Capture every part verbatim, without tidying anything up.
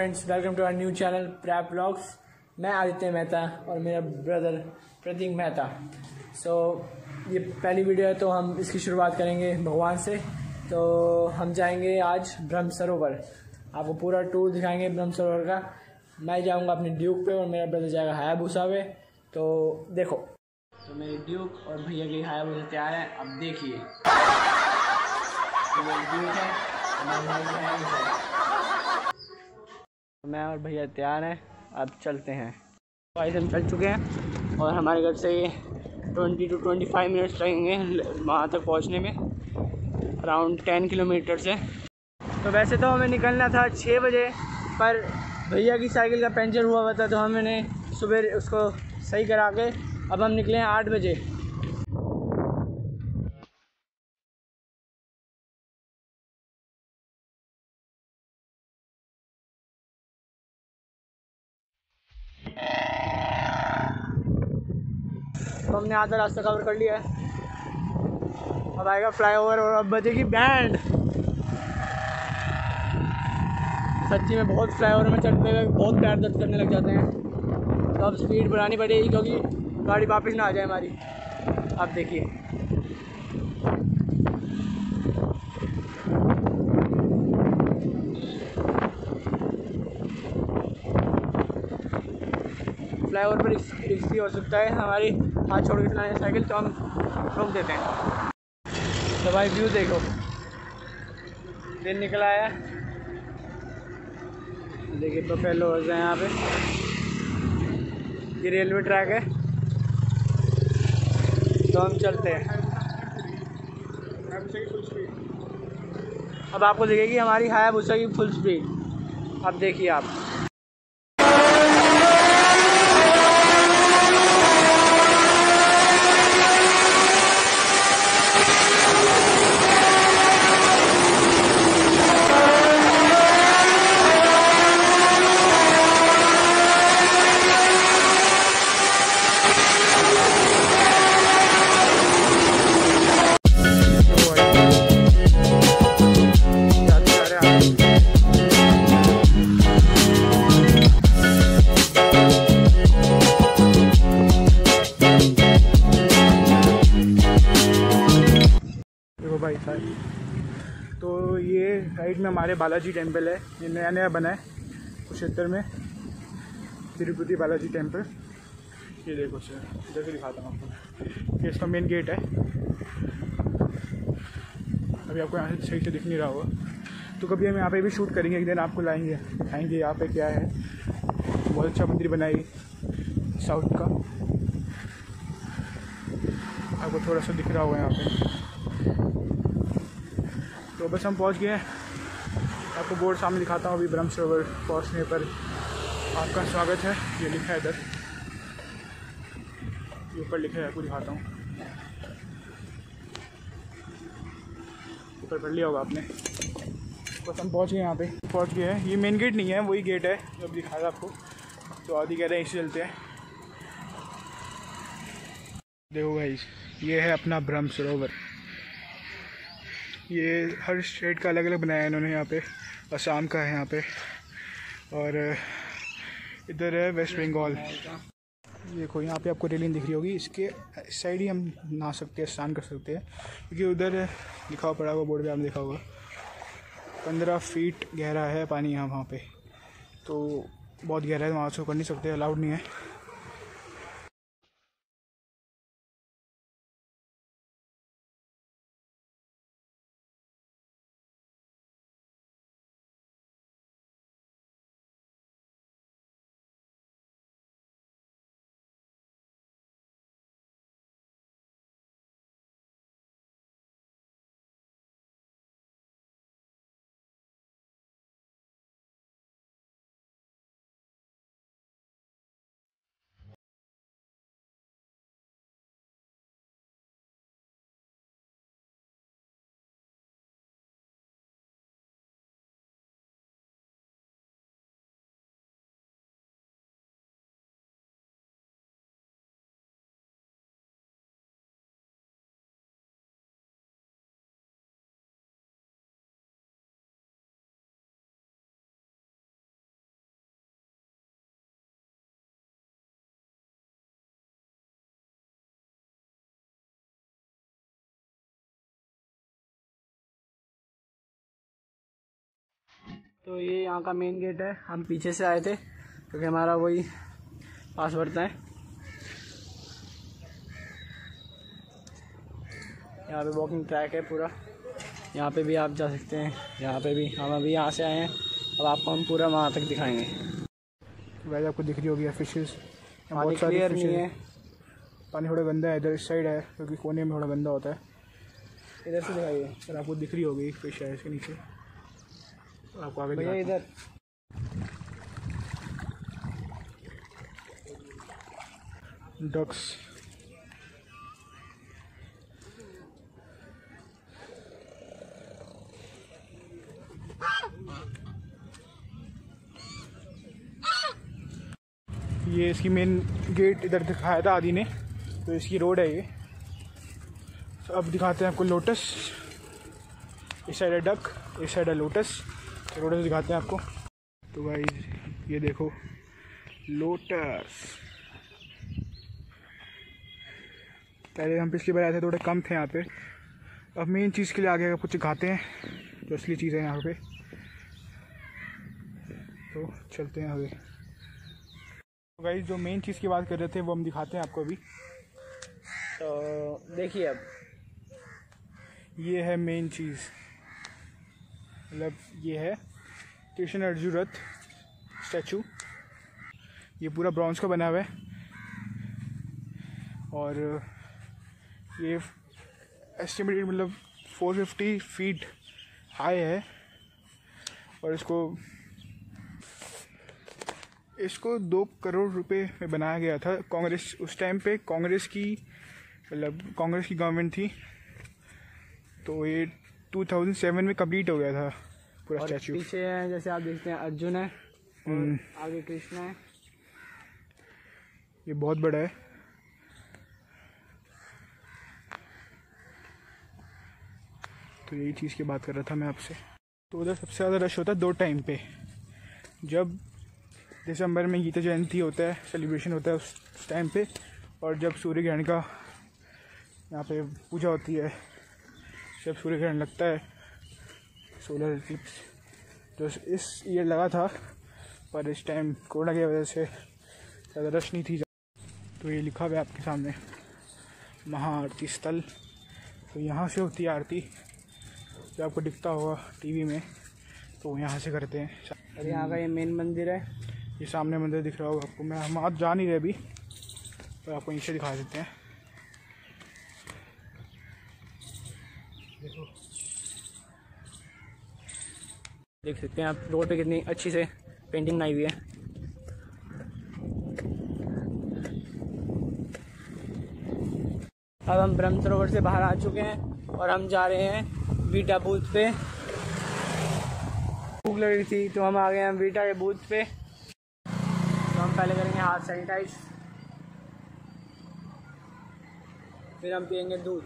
Friends, welcome to our new channel Prap vlogs. मैं आदित्य मेहता और मेरा brother Prateek Mehta. So so, ये पहली वीडियो है तो हम इसकी शुरुआत करेंगे भगवान से। तो हम जाएंगे आज ब्रह्म सरोवर, आपको पूरा टूर दिखाएंगे ब्रह्म सरोवर का। मैं जाऊंगा अपने ड्यूक पे और मेरा ब्रदर जाएगा हायाबुसा पे। तो देखो, तो मेरे ड्यूक और भैया की हायाबुसा तैयार है, अब देखिए। तो मेरी ड्यूक है, हमारे भाई की हायाबुसा है। मैं और भैया तैयार हैं, अब चलते हैं। गाइस हम चल चुके हैं और हमारे घर से twenty two twenty five minutes लगेंगे वहाँ तक पहुँचने में, अराउंड टेन किलोमीटर से। तो वैसे तो हमें निकलना था छः बजे, पर भैया की साइकिल का पंचर हुआ हुआ था तो हमने सुबह उसको सही करा के अब हम निकले हैं आठ बजे। तो हमने आधा रास्ता कवर कर लिया है, अब आएगा फ्लाईओवर और अब बजेगी बैंड। सच्ची में बहुत फ्लाईओवर में चढ़ते हुए बहुत पैर दर्द करने लग जाते हैं, तो अब स्पीड बढ़ानी पड़ेगी क्योंकि गाड़ी वापस ना आ जाए हमारी। आप देखिए, फ्लाईओवर पर रिक्स हो सकता है, हमारी हाथ छोड़ के चलाने साइकिल, तो हम रोक देते हैं। तो भाई व्यू देखो, दिन निकल आया, देखिए प्रोपेलर्स हैं यहाँ पे, ये रेलवे ट्रैक है। तो हम चलते हैं, अब आपको दिखेगी हमारी हायाबुसा की फुल स्पीड। अब देखिए आप, भाई साहब। तो ये साइड में हमारे बालाजी टेम्पल है, ये नया नया बना है कुरुक्षेत्र में, तिरुपति बालाजी टेम्पल। ये देखो सर, इधर से दिखाता हूँ आपको, ये इसका मेन गेट है। अभी आपको यहाँ से सही से दिख नहीं रहा होगा, तो कभी हम यहाँ पे भी शूट करेंगे, एक दिन आपको लाएंगे, दिखाएंगे यहाँ पे क्या है। बहुत अच्छा मंदिर बनाई साउथ का, आपको थोड़ा सा दिख रहा होगा यहाँ पे। तो बस हम पहुंच गए हैं, आपको बोर्ड सामने दिखाता हूँ। अभी ब्रह्म सरोवर पहुँचने पर आपका स्वागत है, ये लिखा है इधर, ये ऊपर लिखा है, आपको दिखाता हूँ, ऊपर पढ़ लिया होगा आपने। बस हम पहुँच गए, यहाँ पे पहुँच गए हैं। ये मेन गेट नहीं है, वही गेट है जो अभी दिखाया आपको। तो आदि कह रहे हैं इसे चलते हैं। देखो भाई, ये है अपना ब्रह्म सरोवर। ये हर स्टेट का अलग अलग बनाया है इन्होंने, यहाँ पे असम का है यहाँ पे, और इधर है वेस्ट बंगाल। देखो यहाँ पे आपको रेलिंग दिख रही होगी, इसके साइड ही हम नहा सकते हैं, स्नान कर सकते हैं, क्योंकि उधर लिखा हुआ पड़ा हुआ बोर्ड पे, आपने देखा होगा पंद्रह फीट गहरा है पानी यहाँ वहाँ पे। तो बहुत गहरा है, वहाँ से कर नहीं सकते, अलाउड नहीं है। तो ये यहाँ का मेन गेट है। हम पीछे से आए थे क्योंकि हमारा वही पास पड़ता है। यहाँ पे वॉकिंग ट्रैक है पूरा, यहाँ पे भी आप जा सकते हैं। यहाँ पे भी हम अभी यहाँ से आए हैं, अब आपको हम पूरा वहाँ तक दिखाएंगे। वैसे आपको दिख रही होगी फिशेस, बहुत सारी फिशेस है। पानी थोड़ा गंदा है इधर, इस साइड है क्योंकि कोने में थोड़ा गंदा होता है। इधर से दिखाइए सर, आपको दिख रही होगी फिश है इसके नीचे, आपको आगे भैया इधर। डक्स, ये इसकी मेन गेट इधर दिखाया था आदि ने, तो इसकी रोड है ये। तो अब दिखाते हैं आपको लोटस। इस साइड है डक, इस साइड है लोटस। तो लोटस दिखाते हैं आपको। तो भाई ये देखो लोटस। पहले हम पिछली बार आए थे, थोड़े कम थे यहाँ पे। अब मेन चीज़ के लिए आगे कुछ दिखाते हैं जो असली चीज़ है यहाँ पे। तो चलते हैं आगे। तो गाइस जो मेन चीज़ की बात कर रहे थे वो हम दिखाते हैं आपको अभी। तो देखिए अब ये है मेन चीज़, मतलब ये है कृष्ण अर्जुन रथ स्टैचू। ये पूरा ब्रॉन्ज का बना हुआ है और ये एस्टिमेटेड मतलब चार सौ पचास फीट हाई है। और इसको इसको दो करोड़ रुपए में बनाया गया था। कांग्रेस उस टाइम पे कांग्रेस की मतलब कांग्रेस की गवर्नमेंट थी, तो ये दो हज़ार सात में कंप्लीट हो गया था पूरा स्टैचू। पीछे है जैसे आप देखते हैं अर्जुन है और आगे कृष्ण है। ये बहुत बड़ा है। तो यही चीज़ की बात कर रहा था मैं आपसे। तो उधर सबसे ज़्यादा रश होता है दो टाइम पे, जब दिसंबर में गीता जयंती होता है, सेलिब्रेशन होता है उस टाइम पे, और जब सूर्य ग्रहण का यहाँ पे पूजा होती है, जब सूर्य ग्रहण लगता है, सोलर इक्लिप्स। जो इस ईयर लगा था पर इस टाइम कोरोना की वजह से ज़्यादा रश नहीं थी। तो ये लिखा हुआ है आपके सामने महाआरती स्थल। तो यहाँ से होती है आरती, जो आपको दिखता होगा टीवी में, तो यहाँ से करते हैं। और यहाँ का ये मेन मंदिर है, ये सामने मंदिर दिख रहा होगा आपको। मैं हम आज जा नहीं रहे अभी, तो आपको नीचे दिखा देते हैं। देखो, देख सकते हैं आप रोड पे कितनी अच्छी से पेंटिंग बनाई हुई है। अब हम ब्रह्म सरोवर से बाहर आ चुके हैं और हम जा रहे हैं वीटा बूथ पे। भूख लग रही थी तो हम आ गए हैं वीटा के बूथ पे। तो हम पहले करेंगे हाथ सैनिटाइज, फिर हम पियेंगे दूध।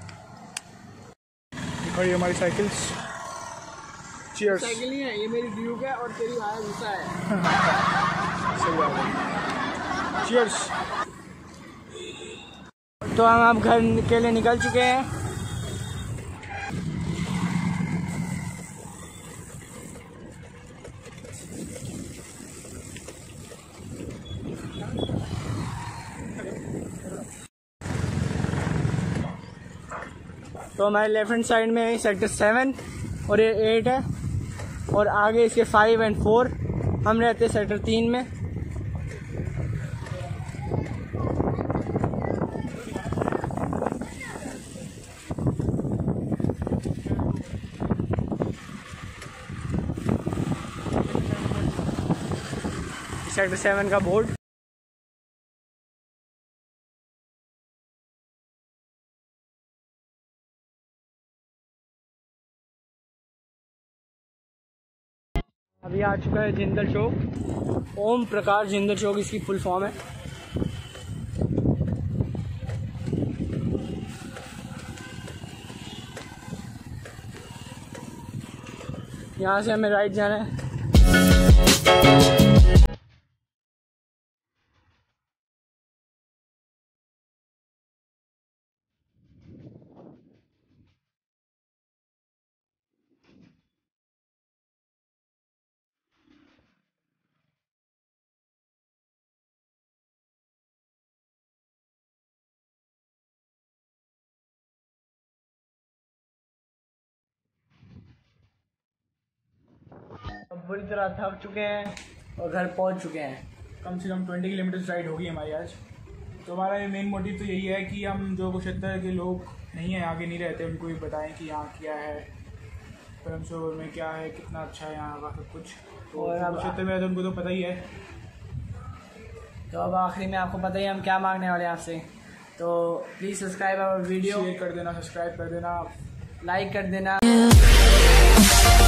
खड़ी हमारी साइकिल्स। चीयर्स। साइकिल नहीं है ये, मेरी ड्यूक है और तेरी हायाबुसा है। सही बात है। चीयर्स। तो हम अब घर के लिए निकल चुके हैं। तो हमारे लेफ्ट हैंड साइड में सेक्टर सेवन और ये एट है, और आगे इसके फाइव एंड फोर। हम रहते हैं सेक्टर तीन में। सेक्टर सेवन का बोर्ड। अभी आ चुका है जिंदल चौक। ओम प्रकाश जिंदल चौक इसकी फुल फॉर्म है। यहाँ से हमें राइट जाना है। अब बुरी तरह थक चुके हैं और घर पहुंच चुके हैं। कम से कम ट्वेंटी किलोमीटर राइड होगी हमारी आज। तो हमारा मेन मोटिव तो यही है कि हम जो कुशत्तर के लोग नहीं हैं, आगे नहीं रहते, उनको भी बताएं कि यहाँ क्या है, परमशोर में क्या है, कितना अच्छा है यहाँ का सब कुछ। तो और कुशत्तर में तो उनको तो पता ही है। तो अब आखिरी में आपको पता ही हम क्या मांगने वाले हैं आपसे। तो please subscribe our video, share कर देना, सब्सक्राइब कर देना, लाइक कर देना।